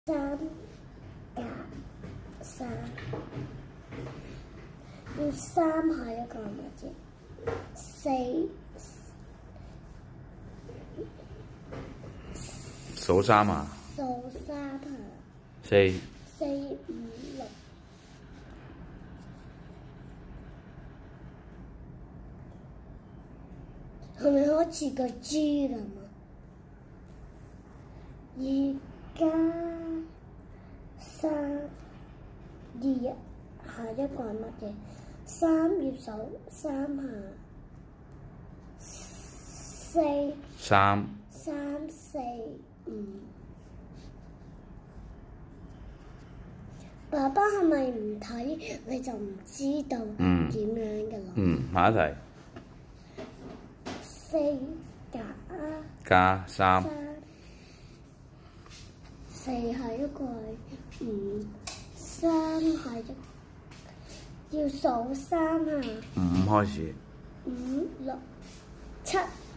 3加3，要3下一個係乜嘢？4 數3啊？ 數3下。 4、 4、5、6。係咪好似個 G 咁啊？2加3，2下一個係乜嘢？3要數3下。4、 3、 3、4、5。爸爸係咪唔睇你就唔知道點樣嘅咯？ 下一題。 4加3。4下一個係5，3下一個要數3下。 5開始。 5、6、7。